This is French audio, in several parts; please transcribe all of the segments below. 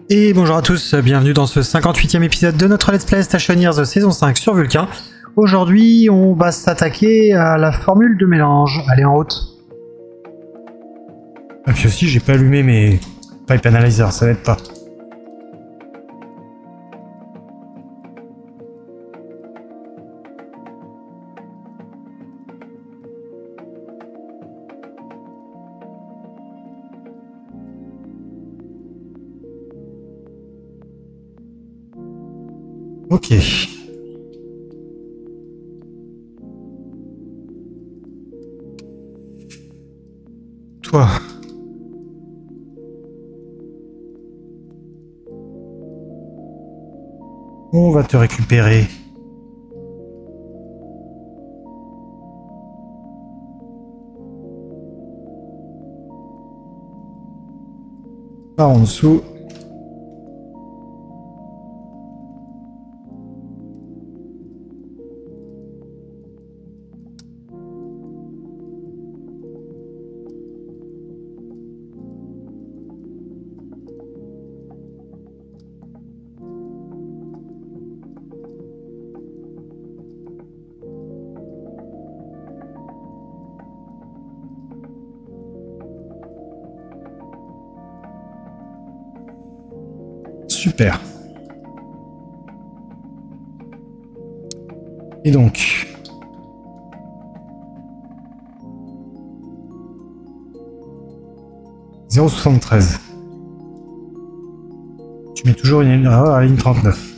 Et bonjour à tous, bienvenue dans ce 58e épisode de notre Let's Play Stationeers saison 5 sur Vulcain. Aujourd'hui, on va s'attaquer à la formule de mélange. Allez, en haute. Et puis aussi, j'ai pas allumé mes pipe analyzers, ça n'aide pas. Ok. Toi. On va te récupérer. Par en dessous. Super. Et donc... (0,73). Tu mets toujours une erreur à la ligne 39.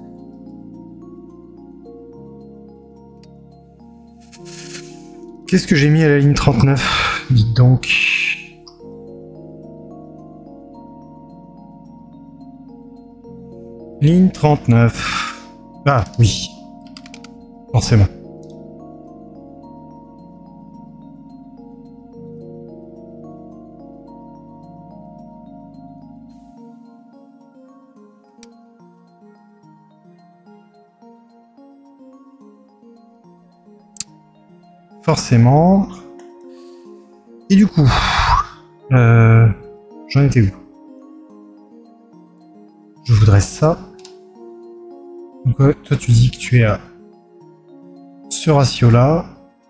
Qu'est-ce que j'ai mis à la ligne 39? Dites donc... Ligne 39. Ah, oui. Forcément. Forcément. Et du coup... j'en étais où? Je voudrais ça. Donc toi tu dis que tu es à ce ratio là.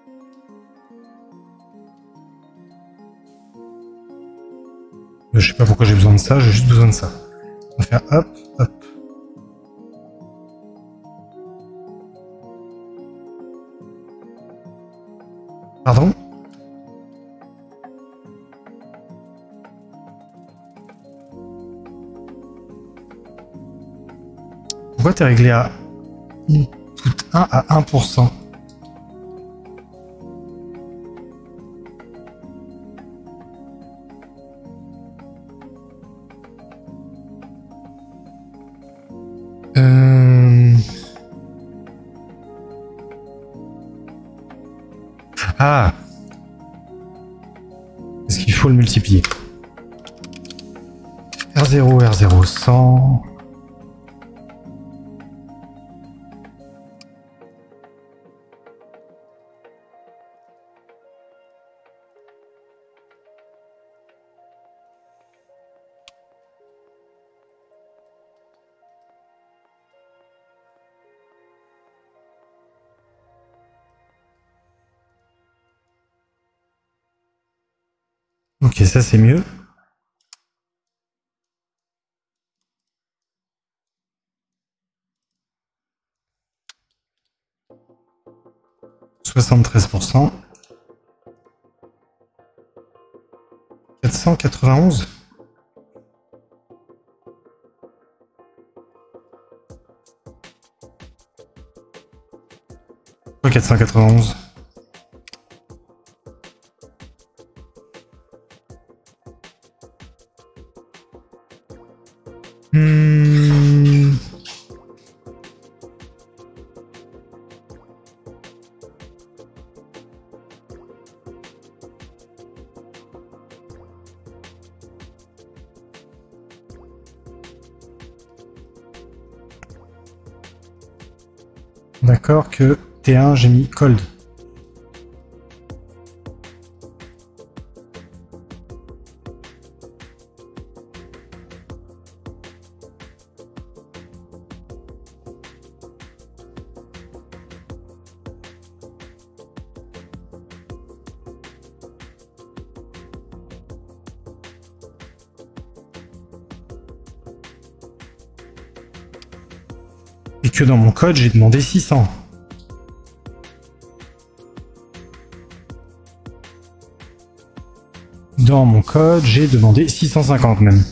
Je sais pas pourquoi j'ai besoin de ça, j'ai juste besoin de ça. On va faire hop, hop. Pardon? Pourquoi t'es réglé à input 1 à 1%? Ah! Est-ce qu'il faut le multiplier? R0, R0, 100... Ok, ça c'est mieux. (73%). 491. Pourquoi 491? D'accord que T1 j'ai mis cold. Et que dans mon code, j'ai demandé 600. Dans mon code, j'ai demandé 650 même.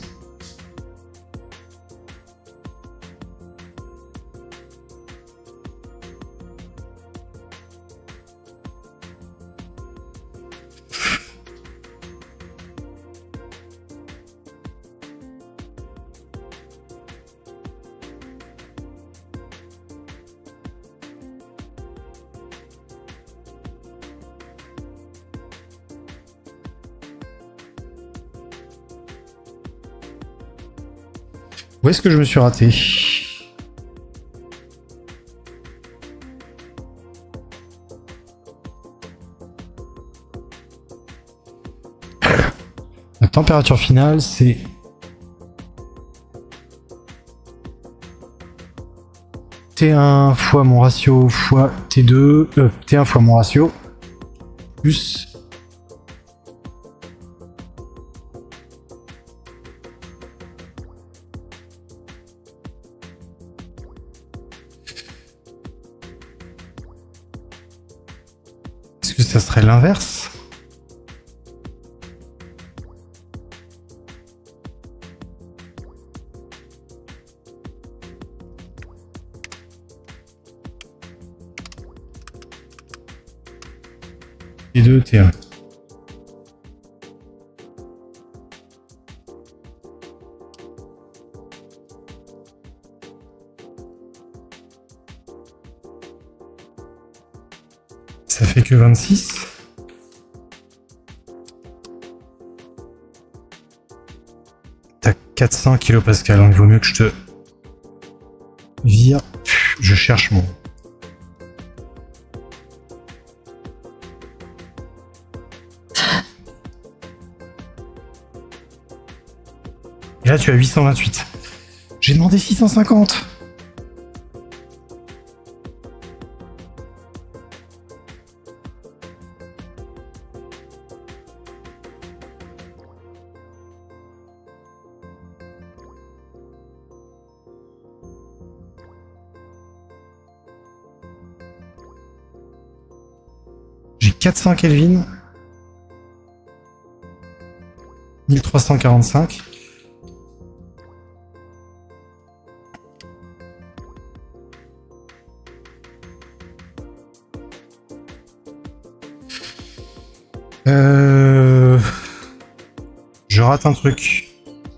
Où est-ce que je me suis raté? La température finale, c'est T1 fois mon ratio fois T2, T1 fois mon ratio, plus est-ce que ça serait l'inverse? T2, T1. Ça fait que 26. T'as 400 kilopascal, donc il vaut mieux que je te vire. Je cherche mon... Et là tu as 828. J'ai demandé 650. J'ai 400 Kelvin. 1345. Je rate un truc.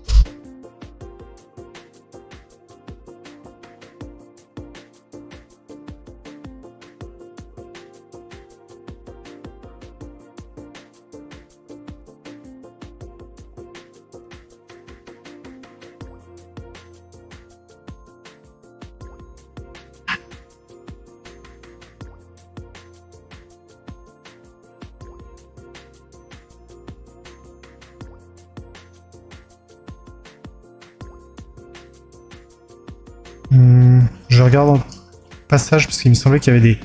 Je regarde en passage parce qu'il me semblait qu'il y avait des...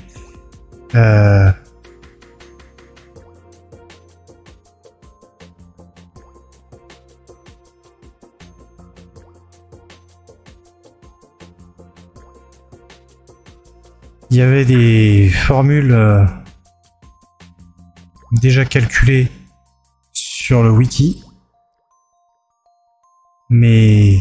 Il y avait des formules déjà calculées sur le wiki, mais...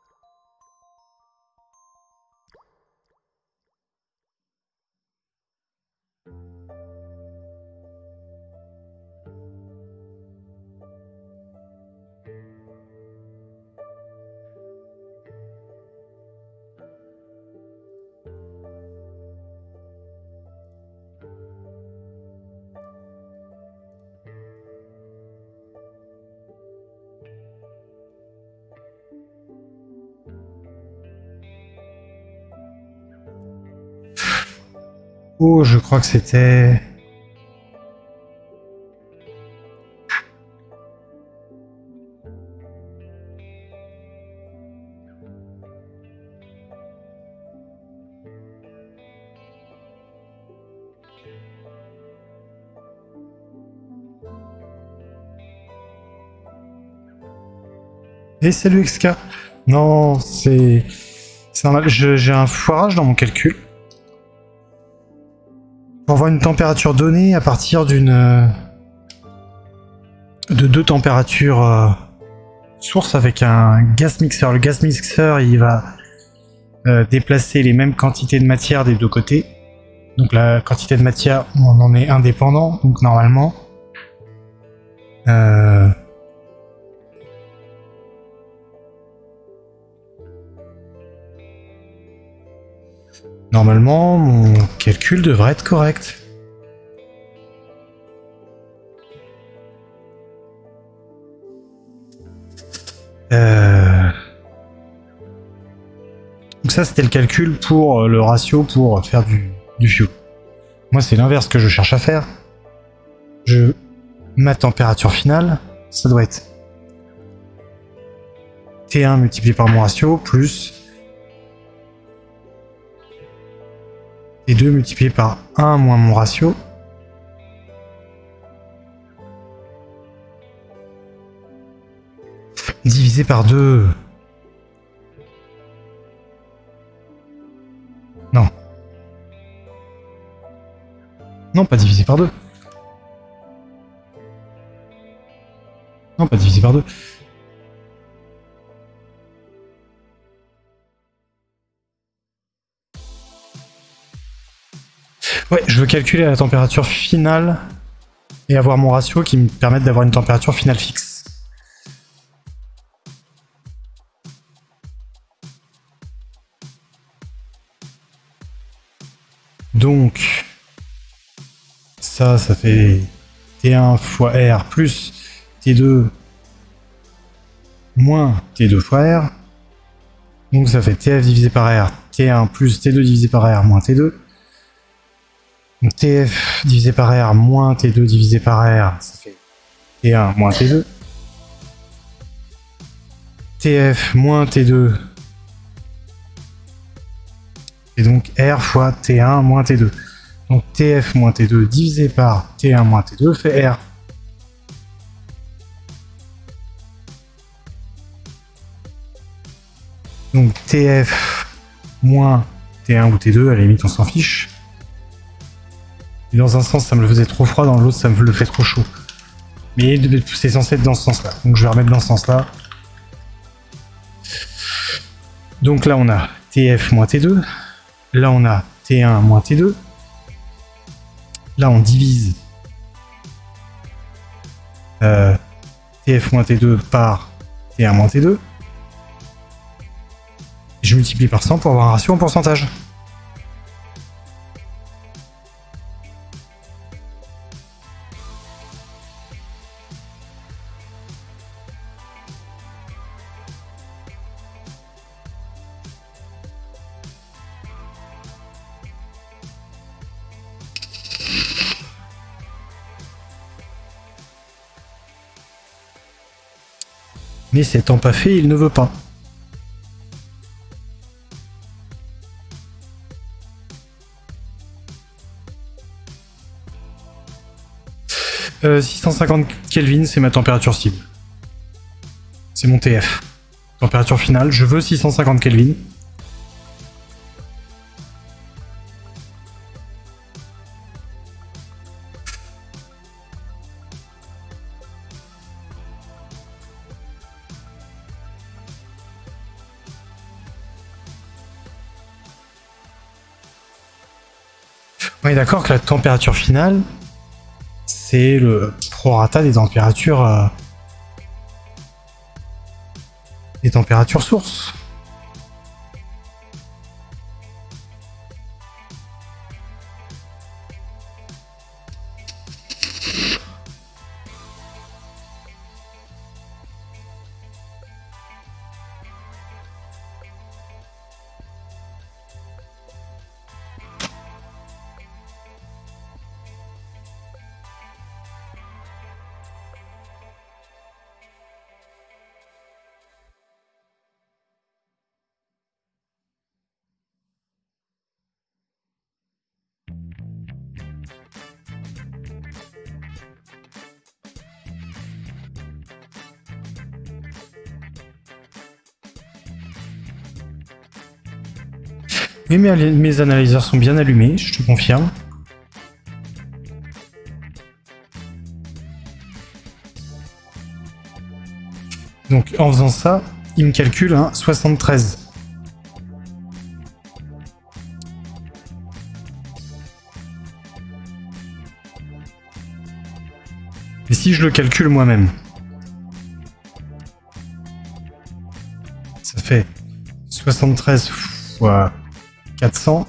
Oh, je crois que c'était... Et salut XK. Non, c'est C'est normal, j'ai un foirage dans mon calcul. Pour avoir une température donnée à partir de deux températures source avec un gas mixer. Le gas mixer, il va déplacer les mêmes quantités de matière des deux côtés. Donc la quantité de matière, on en est indépendant, donc normalement... Normalement, mon calcul devrait être correct. Donc ça, c'était le calcul pour le ratio pour faire du fuel. Moi, c'est l'inverse que je cherche à faire. Ma température finale, ça doit être T1 multiplié par mon ratio plus T2 multiplié par 1 moins mon ratio. Divisé par 2. Non. Non, pas divisé par 2. Non, pas divisé par 2. Ouais, je veux calculer la température finale et avoir mon ratio qui me permette d'avoir une température finale fixe. Donc, ça fait T1 fois R plus T2 moins T2 fois R. Donc ça fait TF divisé par R, T1 plus T2 divisé par R moins T2. Donc TF divisé par R moins T2 divisé par R, ça fait T1 moins T2. TF moins T2. Et donc R fois T1 moins T2. Donc TF moins T2 divisé par T1 moins T2 fait R. Donc TF moins T1 ou T2, à la limite on s'en fiche. Et dans un sens ça me le faisait trop froid, dans l'autre ça me le fait trop chaud. Mais c'est censé être dans ce sens là. Donc je vais remettre dans ce sens là. Donc là on a TF moins T2. Là on a T1 moins T2. Là on divise TF moins T2 par T1 moins T2. Je multiplie par 100 pour avoir un ratio en pourcentage. Mais s'étant pas fait, il ne veut pas. « 650 Kelvin, c'est ma température cible. C'est mon TF. Température finale, je veux 650 Kelvin. On est d'accord que la température finale, c'est le prorata des températures sources. Oui, mes analyseurs sont bien allumés, je te confirme. Donc en faisant ça, il me calcule un 73. Et si je le calcule moi-même, ça fait 73 fois 400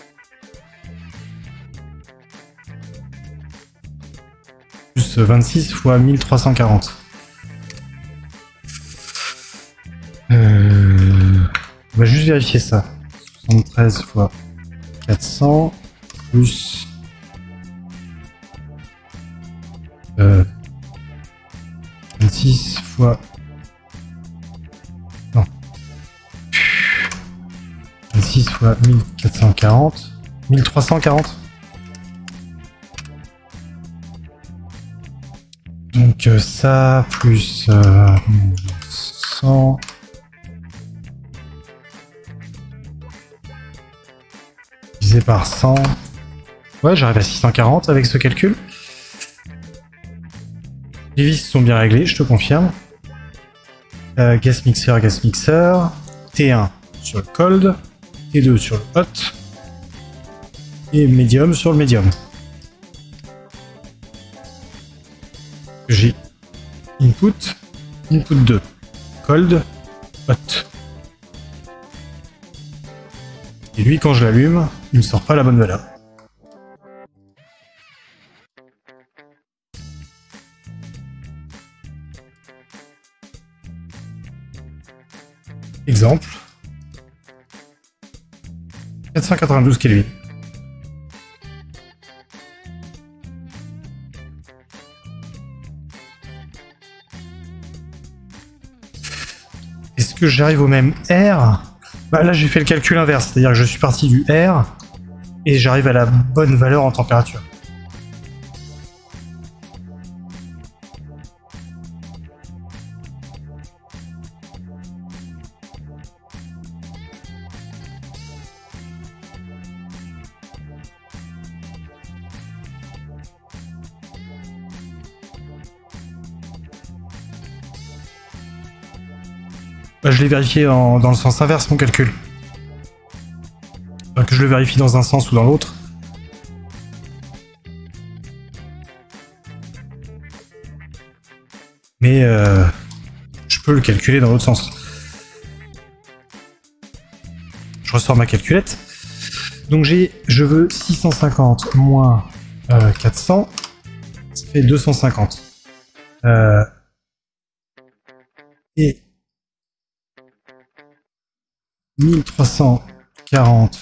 plus 26 fois 1340. On va juste vérifier ça. 73 fois 400 plus 26 fois... Non. 26 fois 1440. 1340. Donc ça plus 100... divisé par 100. Ouais, j'arrive à 640 avec ce calcul. Les vis sont bien réglées, je te confirme. Gas mixer, gas mixer. T1 sur le cold. T2 sur le hot. Et medium sur le medium. J'ai input, input 2. Cold, hot. Et lui, quand je l'allume, il me sort pas la bonne valeur. Exemple. 492 Kelvin. Est-ce que j'arrive au même R? Bah là j'ai fait le calcul inverse, c'est-à-dire que je suis parti du R et j'arrive à la bonne valeur en température. Bah, je l'ai vérifié dans le sens inverse mon calcul. Enfin, que je le vérifie dans un sens ou dans l'autre. Mais je peux le calculer dans l'autre sens. Je ressors ma calculette. Donc je veux 650 moins 400, ça fait 250. Et 1340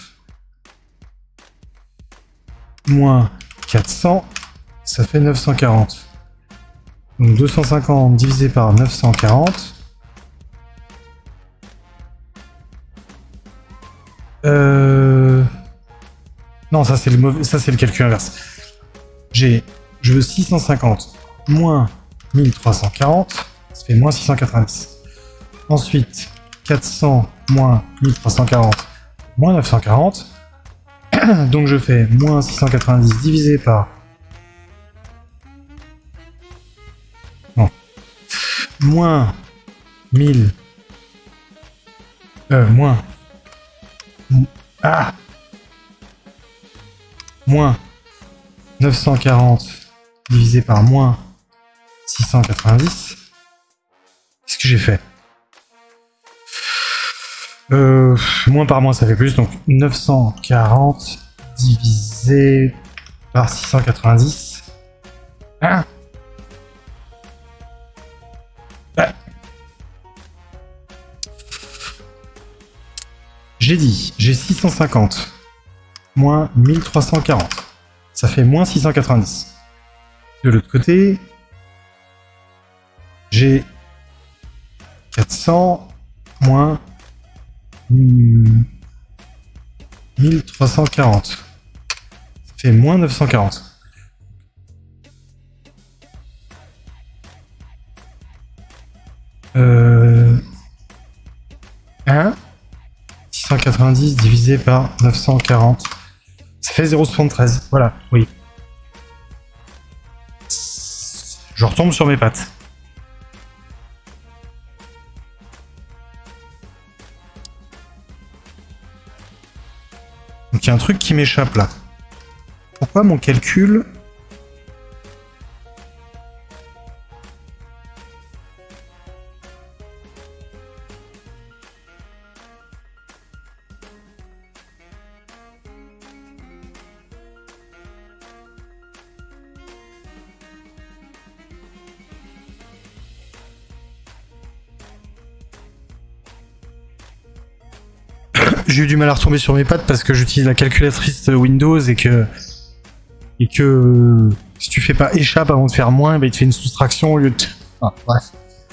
moins 400, ça fait 940. Donc 250 divisé par 940. Non, ça c'est le mauvais, ça c'est le calcul inverse. Je veux 650 moins 1340, ça fait moins 690. Ensuite, 400 moins 1340 moins 940. Donc je fais moins 690 divisé par... Non. Moins 1000... moins... Ah moins 940 divisé par moins 690. Qu'est-ce que j'ai fait? Moins par moins ça fait plus, donc 940 divisé par 690. Ah j'ai dit, j'ai 650 moins 1340. Ça fait moins 690. De l'autre côté, j'ai 400 moins 1340. Ça fait moins 940. 990 divisé par 940. Ça fait 0,73. Voilà, oui. Je retombe sur mes pattes. Donc il y a un truc qui m'échappe là. Pourquoi mon calcul... J'ai eu du mal à retomber sur mes pattes parce que j'utilise la calculatrice Windows et que si tu fais pas échappe avant de faire moins, bah il te fait une soustraction au lieu de... Ah, bref.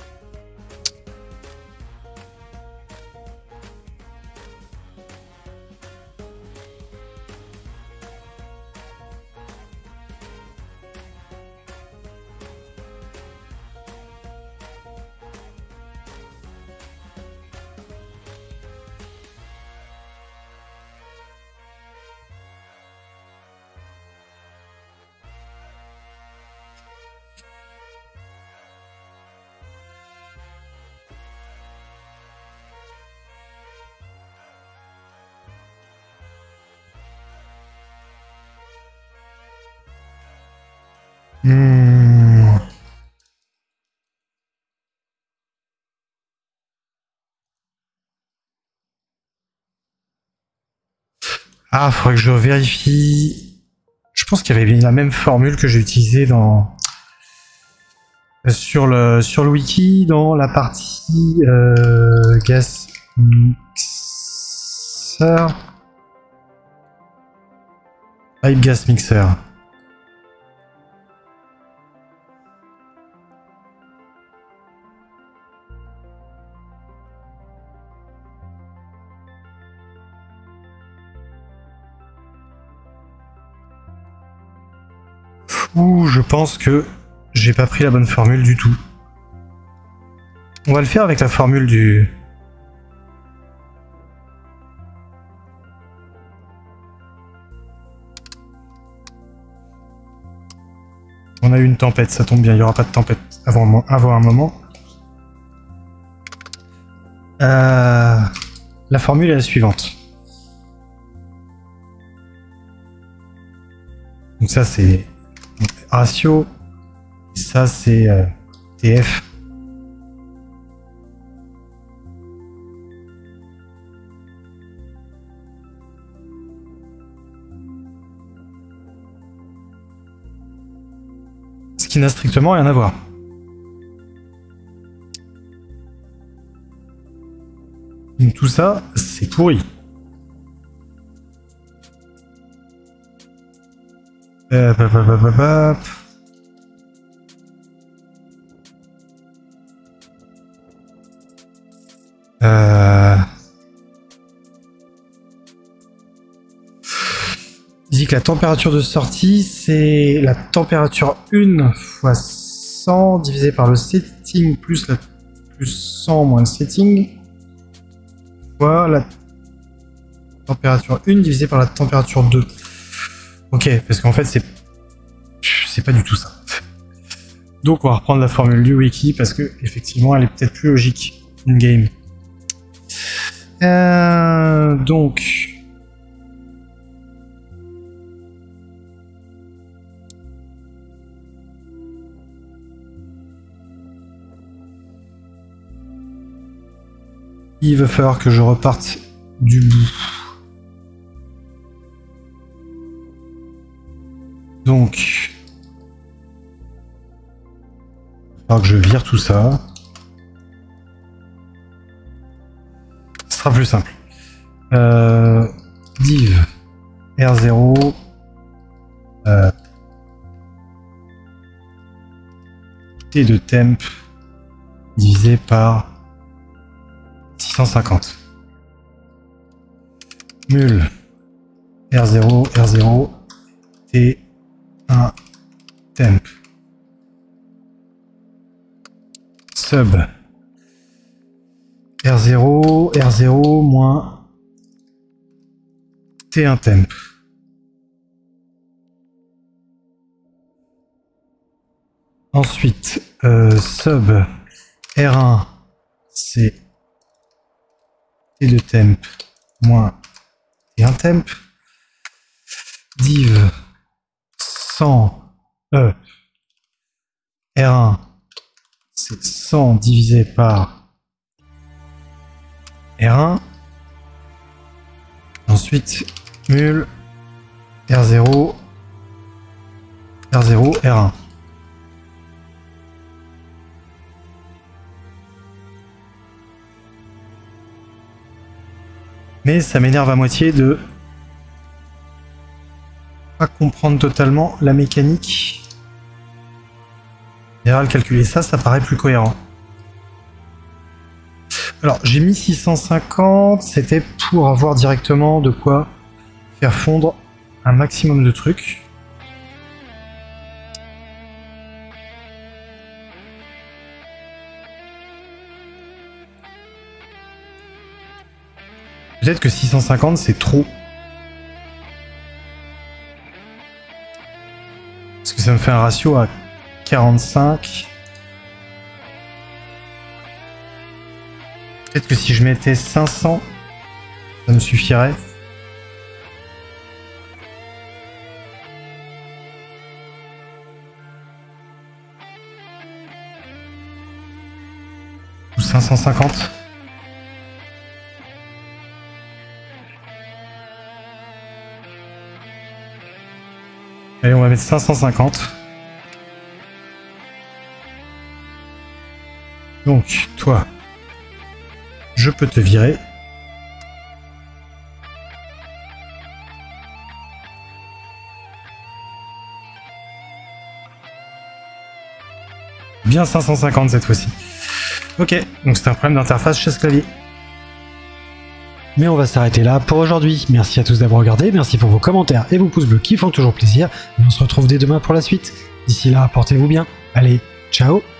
Ah, faudrait que je vérifie. Je pense qu'il y avait la même formule que j'ai utilisée dans sur le wiki dans la partie gas mixer, pipe gas mixer. Ouh, je pense que j'ai pas pris la bonne formule du tout. On va le faire avec la formule du... On a eu une tempête, ça tombe bien, il n'y aura pas de tempête avant un moment. La formule est la suivante. Donc ça c'est ratio, ça c'est TF. Ce qui n'a strictement rien à voir. Donc tout ça, c'est pourri. Il dit que la température de sortie, c'est la température 1 fois 100 divisé par le setting plus 100 moins le setting fois la température 1 divisé par la température 2. Ok, parce qu'en fait, c'est pas du tout ça. Donc, on va reprendre la formule du wiki parce que effectivement, elle est peut-être plus logique in-game. Donc... il va falloir que je reparte du bout. Donc, il va falloir que je vire tout ça. Ce sera plus simple. Div R0 T de temp divisé par 650. Mul R0 T1 temp sub R0 moins T1 temp. Ensuite, sub R1, c'est T2 temp moins T1 temp. Div 100 R1, c'est 100 divisé par R1. Ensuite, mul R0, R0, R1. Mais ça m'énerve à moitié de pas comprendre totalement la mécanique. Derrière, calculer ça, ça paraît plus cohérent. Alors, j'ai mis 650, c'était pour avoir directement de quoi faire fondre un maximum de trucs. Peut-être que 650 c'est trop. Parce que ça me fait un ratio à 45. Peut-être que si je mettais 500, ça me suffirait. Ou 550. Allez, on va mettre 550. Donc, toi, je peux te virer. Bien 550 cette fois-ci. Ok, donc c'est un problème d'interface chez ce clavier. Mais on va s'arrêter là pour aujourd'hui. Merci à tous d'avoir regardé, merci pour vos commentaires et vos pouces bleus qui font toujours plaisir. Et on se retrouve dès demain pour la suite. D'ici là, portez-vous bien. Allez, ciao!